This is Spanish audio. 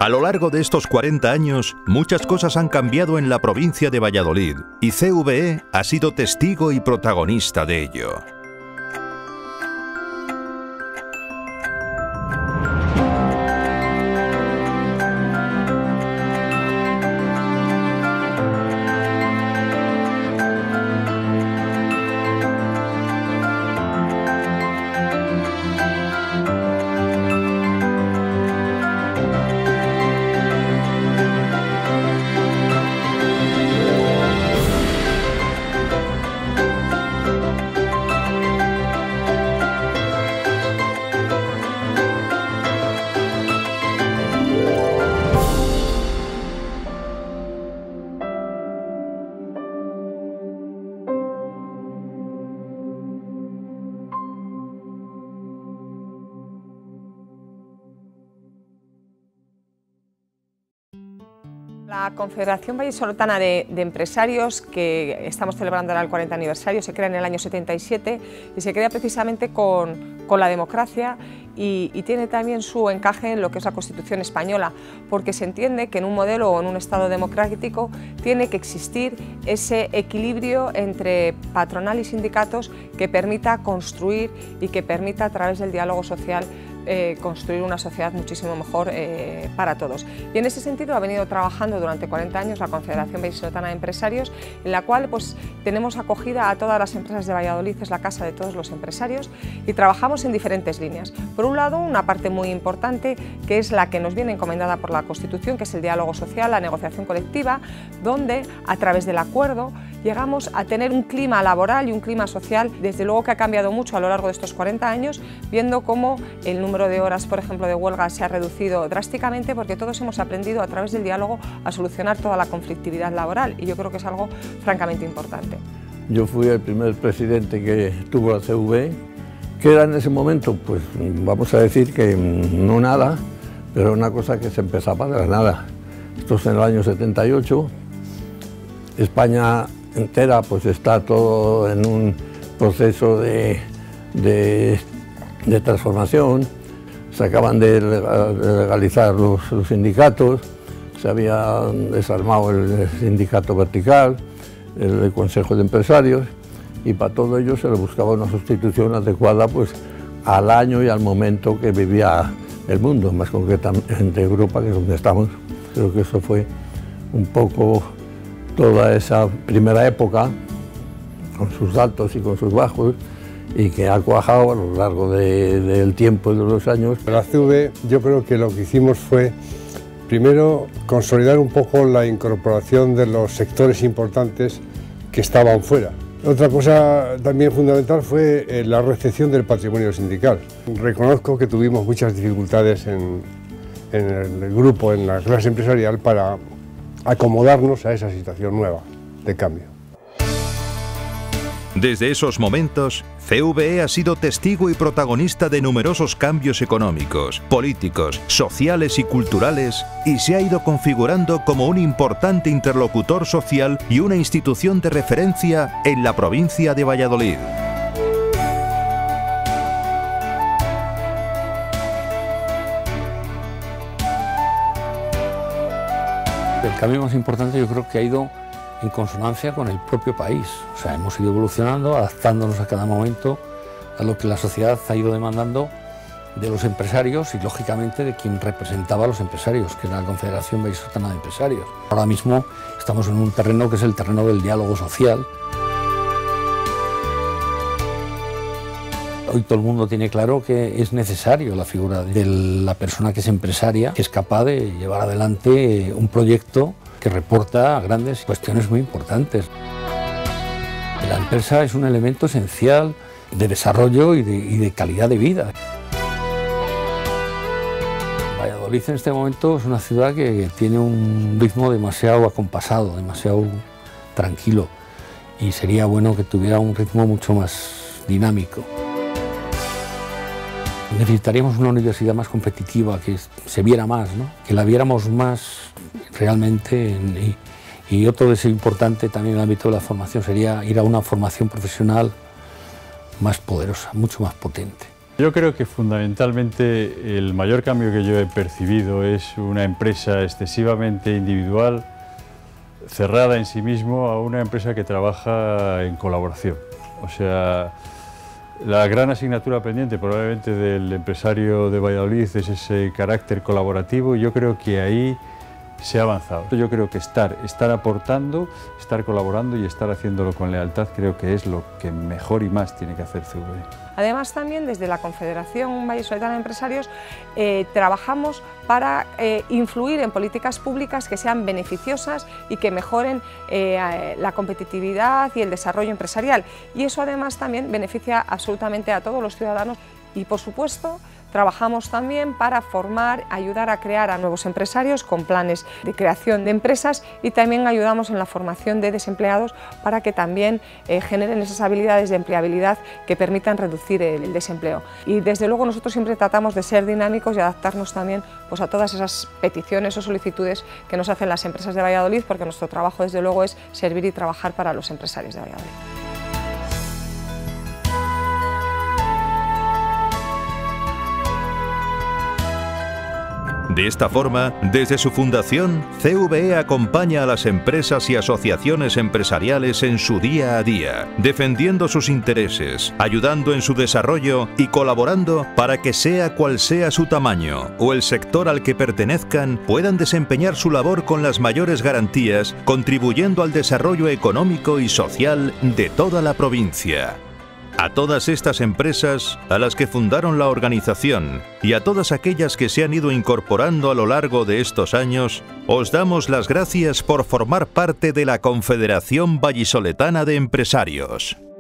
A lo largo de estos 40 años, muchas cosas han cambiado en la provincia de Valladolid y CVE ha sido testigo y protagonista de ello. La Confederación Vallisoletana de Empresarios, que estamos celebrando ahora el 40 aniversario, se crea en el año 77 y se crea precisamente con la democracia y tiene también su encaje en lo que es la Constitución española, porque se entiende que en un modelo o en un Estado democrático tiene que existir ese equilibrio entre patronal y sindicatos que permita construir y que permita a través del diálogo social construir una sociedad muchísimo mejor para todos. Y en ese sentido ha venido trabajando durante 40 años la Confederación Vallisoletana de Empresarios, en la cual pues, tenemos acogida a todas las empresas de Valladolid, es la casa de todos los empresarios, y trabajamos en diferentes líneas. Por un lado, una parte muy importante, que es la que nos viene encomendada por la Constitución, que es el diálogo social, la negociación colectiva, donde a través del acuerdo llegamos a tener un clima laboral y un clima social, desde luego que ha cambiado mucho a lo largo de estos 40 años, viendo cómo el número de horas, por ejemplo, de huelga se ha reducido drásticamente, porque todos hemos aprendido a través del diálogo a solucionar toda la conflictividad laboral, y yo creo que es algo francamente importante. Yo fui el primer presidente que tuvo la CVE, que era en ese momento, pues vamos a decir que no nada, pero una cosa que se empezaba de la nada. Esto es en el año 78, España entera pues está todo en un proceso de transformación. Se acaban de legalizar los sindicatos, se había desarmado el sindicato vertical, el Consejo de Empresarios, y para todo ello se le buscaba una sustitución adecuada pues, al año y al momento que vivía el mundo, más concretamente Europa, que es donde estamos. Creo que eso fue un poco toda esa primera época, con sus altos y con sus bajos, y que ha cuajado a lo largo del tiempo y de los años. La CVE, yo creo que lo que hicimos fue, primero, consolidar un poco la incorporación de los sectores importantes que estaban fuera. Otra cosa también fundamental fue la recepción del patrimonio sindical. Reconozco que tuvimos muchas dificultades en el grupo, en la clase empresarial, para acomodarnos a esa situación nueva de cambio. Desde esos momentos, CVE ha sido testigo y protagonista de numerosos cambios económicos, políticos, sociales y culturales, y se ha ido configurando como un importante interlocutor social y una institución de referencia en la provincia de Valladolid. El cambio más importante yo creo que ha ido en consonancia con el propio país. O sea, hemos ido evolucionando, adaptándonos a cada momento a lo que la sociedad ha ido demandando de los empresarios y, lógicamente, de quien representaba a los empresarios, que era la Confederación Vallisoletana de Empresarios. Ahora mismo estamos en un terreno que es el terreno del diálogo social. Hoy todo el mundo tiene claro que es necesario la figura de la persona que es empresaria, que es capaz de llevar adelante un proyecto que reporta a grandes cuestiones muy importantes. La empresa es un elemento esencial de desarrollo y de calidad de vida. Valladolid en este momento es una ciudad que tiene un ritmo demasiado acompasado, demasiado tranquilo, y sería bueno que tuviera un ritmo mucho más dinámico. Necesitaríamos una universidad más competitiva, que se viera más, ¿no? Que la viéramos más realmente. Y otro deseo importante también en el ámbito de la formación sería ir a una formación profesional más poderosa, mucho más potente. Yo creo que fundamentalmente el mayor cambio que yo he percibido es una empresa excesivamente individual, cerrada en sí mismo, a una empresa que trabaja en colaboración. O sea, la gran asignatura pendiente probablemente del empresario de Valladolid es ese carácter colaborativo, y yo creo que ahí se ha avanzado. Yo creo que estar aportando, estar colaborando y estar haciéndolo con lealtad creo que es lo que mejor y más tiene que hacer CVE. Además, también desde la Confederación Vallisoletana de Empresarios trabajamos para influir en políticas públicas que sean beneficiosas y que mejoren la competitividad y el desarrollo empresarial. Y eso además también beneficia absolutamente a todos los ciudadanos. Y por supuesto, trabajamos también para formar, ayudar a crear a nuevos empresarios con planes de creación de empresas, y también ayudamos en la formación de desempleados para que también generen esas habilidades de empleabilidad que permitan reducir el desempleo. Y desde luego nosotros siempre tratamos de ser dinámicos y adaptarnos también pues, a todas esas peticiones o solicitudes que nos hacen las empresas de Valladolid, porque nuestro trabajo desde luego es servir y trabajar para los empresarios de Valladolid. De esta forma, desde su fundación, CVE acompaña a las empresas y asociaciones empresariales en su día a día, defendiendo sus intereses, ayudando en su desarrollo y colaborando para que, sea cual sea su tamaño o el sector al que pertenezcan, puedan desempeñar su labor con las mayores garantías, contribuyendo al desarrollo económico y social de toda la provincia. A todas estas empresas, a las que fundaron la organización, y a todas aquellas que se han ido incorporando a lo largo de estos años, os damos las gracias por formar parte de la Confederación Vallisoletana de Empresarios.